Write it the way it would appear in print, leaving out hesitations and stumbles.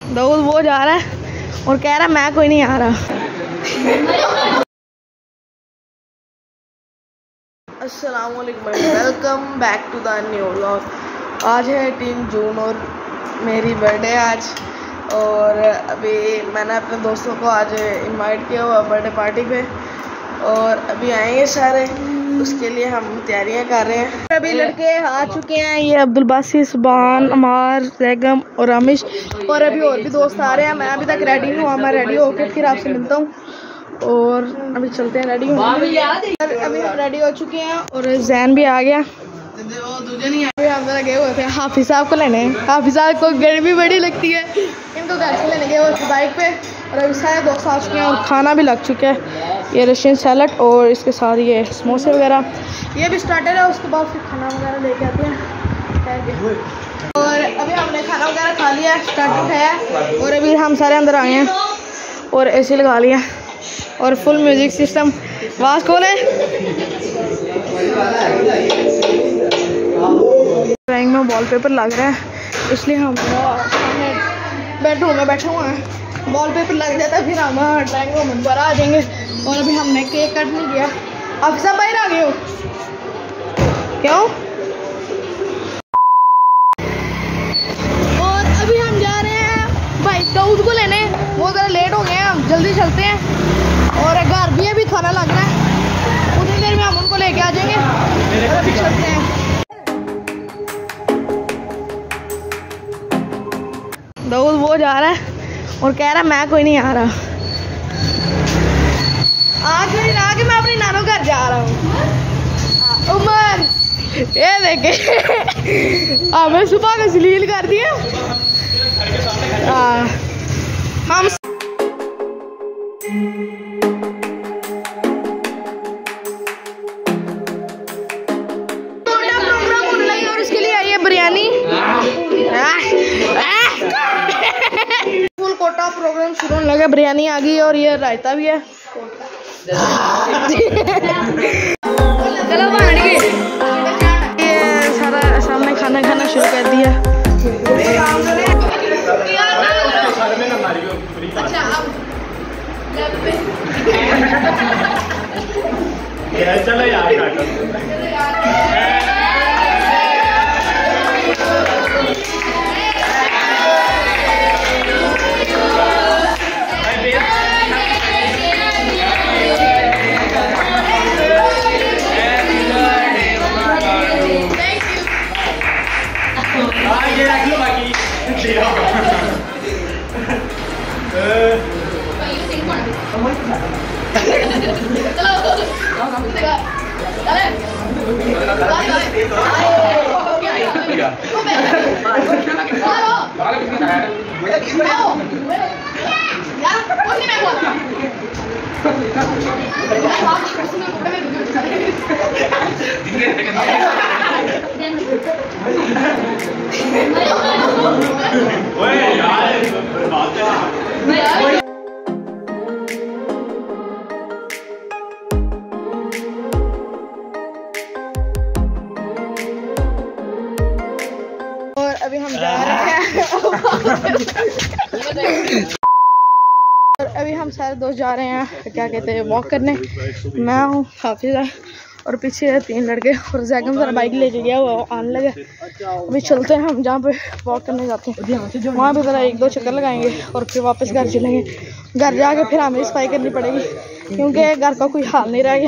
दाऊद वो जा रहा है और कह रहा है मैं कोई नहीं आ रहा। अस्सलामुअलैकुम, welcome back to the new vlog. आज है 18 जून और मेरी बर्थडे आज। और अभी मैंने अपने दोस्तों को आज इनवाइट किया हुआ बर्थडे पार्टी पे और अभी आएंगे सारे, उसके लिए हम तैयारियां कर रहे हैं। अभी लड़के आ चुके हैं, ये अब्दुल बासित, सुभान, अमार, जैगम और रामिश, और अभी और भी दोस्त आ रहे हैं। मैं अभी तक रेडी हूँ, मैं रेडी होकर फिर आपसे मिलता हूँ और अभी चलते हैं रेडी होंगे। अभी हम रेडी हो चुके हैं और जैन भी आ गया। अभी हम जरा गए हुए थे हाफिज साहब को लेने। हाफिज साहब को गर्मी बड़ी लगती है, इनको घर से लेने गए हुए थे बाइक पे। और अभी सारे दोस्त आ चुके हैं और खाना भी लग चुका है। ये रशियन सैलड और इसके साथ ये समोसे वगैरह, ये भी स्टार्टर है। उसके बाद फिर खाना वगैरह लेके आते हैं। और अभी हमने खाना वगैरह खा लिया, स्टार्टर है और अभी हम सारे अंदर आए हैं और एसी लगा लिया और फुल म्यूजिक सिस्टम। आवाज कौन है? ड्राइंग में वॉलपेपर लग रहा है, इसलिए हम सामने बेडरूम में बैठे हुए हैं। वॉलपेपर लग जाता है फिर हम ड्राइंग रूम में बाहर आ जाएंगे। और अभी हमने केक कट नहीं किया। अब सब बाहर आ गए हो क्यों? और अभी हम जा रहे हैं भाई दाऊद को लेने, वो ज़रा लेट हो गए हैं, हम जल्दी चलते हैं। और घर भी अभी खाना लग रहा है, उतनी देर में हम उनको लेके आ जाएंगे और अभी चलते हैं। दाऊद वो जा रहा है और कह रहा है मैं कोई नहीं आ रहा। आगे मैं अपनी नानो घर जा रहा हूँ। उमर ये देखे हमें सुबह का जलील कर दिया। हम प्रोग्राम होने लगे और उसके लिए आई है बिरयानी। फुल कोटा प्रोग्राम शुरू होने लगा, बिरयानी आ गई और ये रायता भी है। चलो ये सारा सामने खाना खाना शुरू कर दिया। अच्छा चलो यार अभी हम जा रहे हैं और अभी हम सारे दोस्त जा रहे हैं क्या कहते हैं वॉक करने। मैं हूँ हाफिजा और पीछे 3 लड़के और जैगम जरा बाइक लेके गया हुआ आने लगे। अभी चलते हैं हम जहाँ पे वॉक करने जाते हैं, वहाँ पे ज़रा 1-2 चक्कर लगाएंगे और फिर वापस घर चलेंगे। घर जाके फिर हमें सफाई करनी पड़ेगी क्योंकि घर का कोई हाल नहीं रह गया।